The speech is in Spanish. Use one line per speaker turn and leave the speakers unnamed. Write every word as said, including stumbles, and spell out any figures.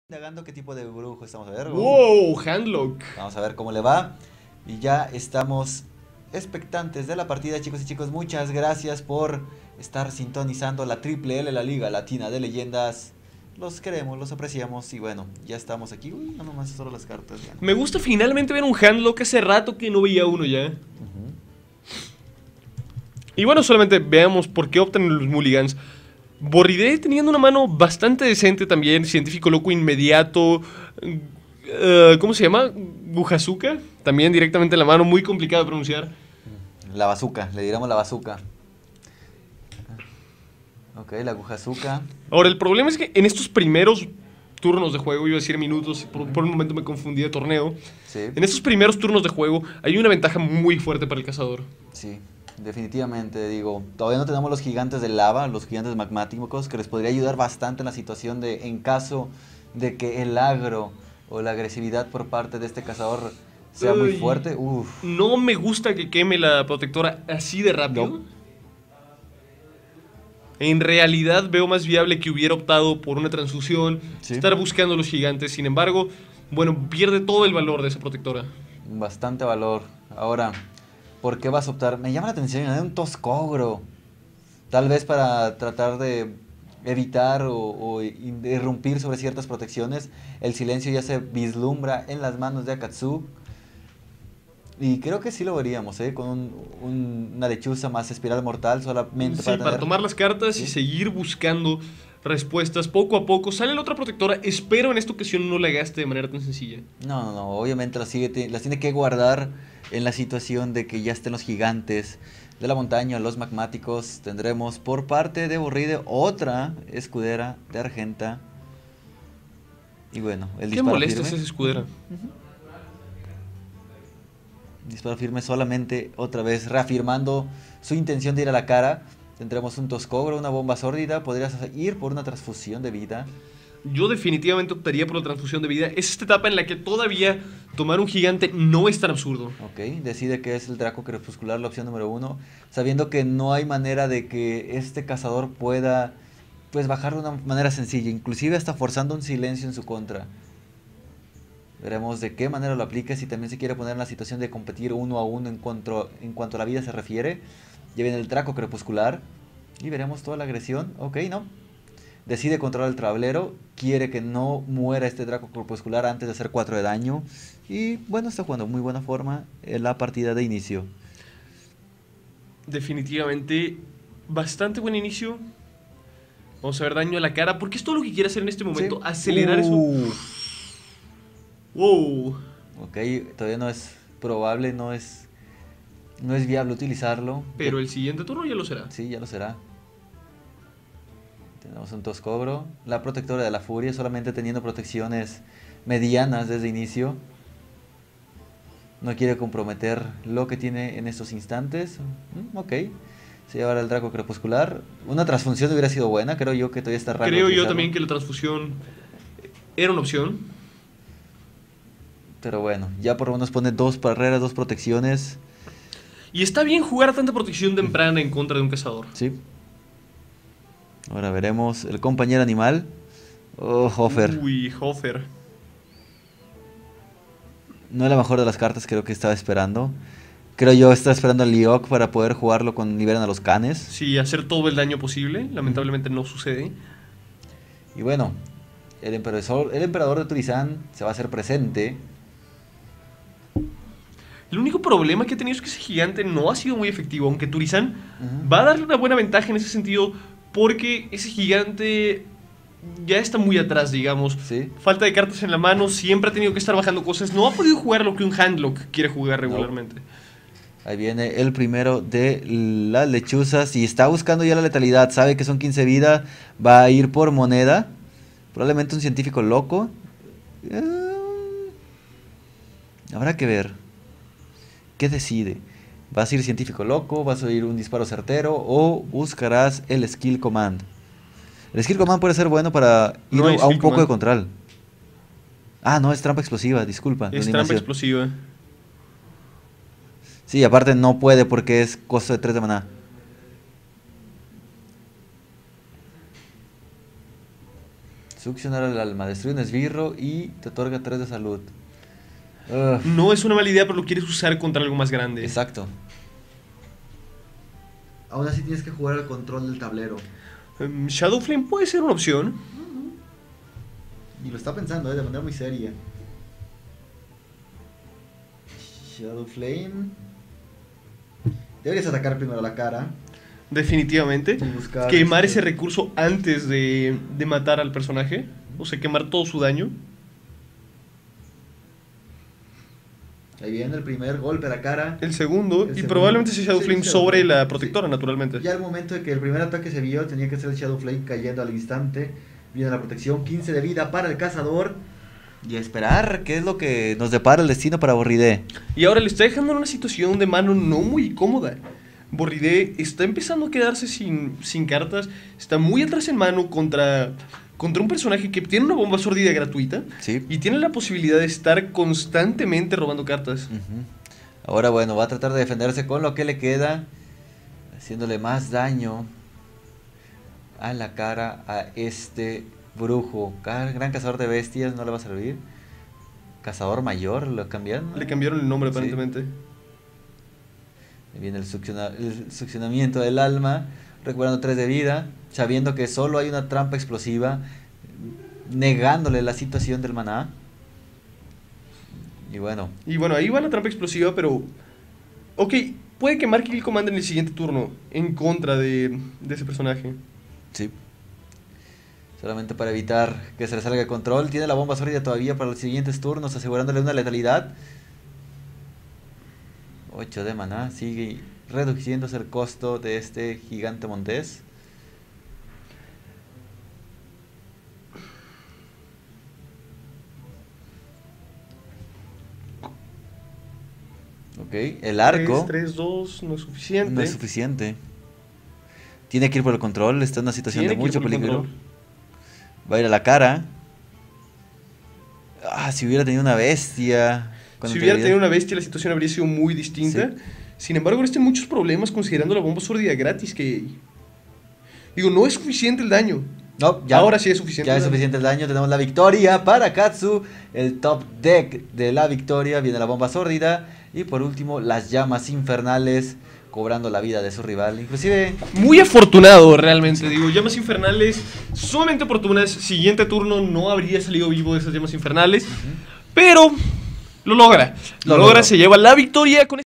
Indagando qué tipo de brujo estamos a ver. Uh,
Wow, Handlock.
Vamos a ver cómo le va. Y ya estamos expectantes de la partida, chicos y chicos. Muchas gracias por estar sintonizando la Triple L, la Liga Latina de Leyendas. Los queremos, los apreciamos y bueno, ya estamos aquí. Uy, no nomás solo las cartas. Ya no.
Me gusta finalmente ver un Handlock. Hace rato que no veía uno ya.
Uh-huh.
Y bueno, solamente veamos por qué optan los Mulligans. Borridé teniendo una mano bastante decente también. Científico loco inmediato. Uh, ¿Cómo se llama? Gujazuka. También directamente en la mano. Muy complicado de pronunciar.
La bazooka, le diremos la bazooka. Ok, la Gujazuka.
Ahora, el problema es que en estos primeros turnos de juego, iba a decir minutos, por, por un momento me confundí de torneo.
Sí.
En estos primeros turnos de juego hay una ventaja muy fuerte para el cazador.
Sí, definitivamente, digo, todavía no tenemos los gigantes de lava, los gigantes magmáticos, que les podría ayudar bastante en la situación de, en caso de que el agro o la agresividad por parte de este cazador sea muy
Uy,
fuerte. Uf.
No me gusta que queme la protectora así de rápido.
No.
En realidad veo más viable que hubiera optado por una transfusión,
Sí.
estar buscando a los gigantes. Sin embargo, bueno, pierde todo el valor de esa protectora.
Bastante valor. Ahora, ¿por qué vas a optar? Me llama la atención, ¿eh? Un Toscogro. Tal vez para tratar de evitar o, o irrumpir sobre ciertas protecciones. El silencio ya se vislumbra en las manos de Akatsu. Y creo que sí lo veríamos, ¿eh? Con un, un, una lechuza más espiral mortal solamente
Sí,
para,
para
tener...
tomar las cartas
¿Sí?
y seguir buscando respuestas poco a poco. Sale la otra protectora, espero en esta ocasión no la gaste de manera tan sencilla.
No, no, no, obviamente las, sigue, las tiene que guardar en la situación de que ya estén los gigantes de la montaña, los magmáticos. Tendremos por parte de Borride otra escudera de Argenta. Y bueno, el
Qué
disparo
molesta
firme.
es esa escudera.
Uh-huh. Disparo firme solamente otra vez reafirmando su intención de ir a la cara. Tendremos un Toscogro, una bomba sórdida. Podrías ir por una transfusión de vida.
Yo definitivamente optaría por la transfusión de vida. Es esta etapa en la que todavía tomar un gigante no es tan absurdo.
Ok, decide que es el Draco Crepuscular la opción número uno. Sabiendo que no hay manera de que este cazador pueda pues bajar de una manera sencilla. Inclusive hasta forzando un silencio en su contra. Veremos de qué manera lo aplica, si también se quiere poner en la situación de competir uno a uno en cuanto, en cuanto a la vida se refiere. Ya viene el Draco Crepuscular y veremos toda la agresión. Ok, no. Decide controlar el tablero, quiere que no muera este Draco Crepuscular antes de hacer cuatro de daño. Y bueno, está jugando muy buena forma en la partida de inicio.
Definitivamente, bastante buen inicio. Vamos a ver daño a la cara, porque es todo lo que quiere hacer en este momento,
Sí.
acelerar
Uh.
eso. Wow.
Ok, todavía no es probable, no es, no es viable utilizarlo.
Pero
Ya,
el siguiente turno ya lo será.
sí, ya lo será. Tenemos un Toscogro, la protectora de la furia, solamente teniendo protecciones medianas desde inicio. No quiere comprometer lo que tiene en estos instantes. Mm, ok, se lleva ahora el Draco Crepuscular. Una transfunción hubiera sido buena, creo yo que todavía está raro.
Creo yo
utilizarlo.
también que la transfusión era una opción.
Pero bueno, ya por lo menos pone dos barreras, dos protecciones.
Y está bien jugar tanta protección temprana en contra de un cazador.
Sí. Ahora veremos el compañero animal. Oh, Hofer.
Uy, Hofer.
No es la mejor de las cartas, creo que estaba esperando. Creo yo estaba esperando al Liok para poder jugarlo con Liberan a los Canes.
Sí, hacer todo el daño posible. Lamentablemente no sucede.
Y bueno, el emperador, el emperador de Turizán se va a hacer presente.
El único problema que ha tenido es que ese gigante no ha sido muy efectivo. Aunque Turizán
Uh-huh.
va a darle una buena ventaja en ese sentido, porque ese gigante ya está muy atrás, digamos.
Sí.
Falta de cartas en la mano, siempre ha tenido que estar bajando cosas. No ha podido jugar lo que un Handlock quiere jugar regularmente.
No. Ahí viene el primero de las lechuzas. Y está buscando ya la letalidad. Sabe que son quince vida. Va a ir por moneda. Probablemente un científico loco. Eh, habrá que ver. ¿Qué decide? ¿Vas a ir científico loco? ¿Vas a ir un disparo certero? ¿O buscarás el skill command? El skill command puede ser bueno para ir
No hay
a un
skill
poco
command.
de control. Ah, no, es trampa explosiva, disculpa. la
Es trampa
animación.
explosiva.
Sí, aparte no puede porque es costo de tres de maná. Succionar el alma, destruye un esbirro y te otorga tres de salud. Ugh.
No es una mala idea, pero lo quieres usar contra algo más grande.
Exacto. Aún así tienes que jugar al control del tablero.
Um, Shadow Flame puede ser una opción.
Y lo está pensando, ¿eh? De manera muy seria. Shadow Flame. Deberías atacar primero la cara.
Definitivamente.
Y buscar
Quemar
este-
ese recurso antes de, de matar al personaje. O sea, quemar todo su daño.
Ahí viene el primer golpe a la cara.
El segundo.
El
y
segundo.
probablemente ese Shadow
Sí,
Flame
Shadow
sobre
Flame.
la protectora,
Sí.
naturalmente.
Ya al momento de que el primer ataque se vio, tenía que ser el Shadow Flame cayendo al instante. Viene la protección, quince de vida para el cazador. Y esperar qué es lo que nos depara el destino para Borridé.
Y ahora le está dejando en una situación de mano no muy cómoda. Borridé está empezando a quedarse sin, sin cartas. Está muy atrás en mano contra, contra un personaje que tiene una bomba sórdida gratuita.
Sí.
Y tiene la posibilidad de estar constantemente robando cartas.
Ujú. Ahora bueno, va a tratar de defenderse con lo que le queda, haciéndole más daño a la cara a este brujo. Ca- Gran cazador de bestias, no le va a servir. Cazador mayor, lo cambiaron, ¿no?
Le cambiaron el nombre
Sí.
aparentemente.
Ahí viene el, succiona- el succionamiento del alma, recuperando tres de vida, sabiendo que solo hay una trampa explosiva, negándole la situación del maná. Y bueno,
Y bueno, ahí va la trampa explosiva, pero... Ok, puede que marque el comando en el siguiente turno en contra de, de ese personaje.
sí. Solamente para evitar que se le salga de control. Tiene la bomba sólida todavía para los siguientes turnos, asegurándole una letalidad. ocho de maná, sigue reduciéndose el costo de este gigante montés. Ok, el arco
tres, dos, no es suficiente.
no es suficiente. Tiene que ir por el control, está en una situación
Tiene
de
que ir
mucho
por el
peligro.
control.
Va a ir a la cara. Ah, si hubiera tenido una bestia. con
Si hubiera
integridad.
tenido una bestia, la situación habría sido muy distinta.
Sí.
Sin embargo, ahora están muchos problemas considerando la bomba sórdida gratis que... Digo, no es suficiente el daño.
No, ya.
Ahora sí es suficiente
Ya
el
es
daño.
suficiente el daño. Tenemos la victoria para Katsu. El top deck de la victoria. Viene la bomba sórdida. Y por último, las llamas infernales. Cobrando la vida de su rival. Inclusive.
Muy afortunado, realmente. Digo, llamas infernales sumamente oportunas. Siguiente turno no habría salido vivo de esas llamas infernales. Pero lo logra. Lo,
Lo
logra,
logró.
se lleva la victoria con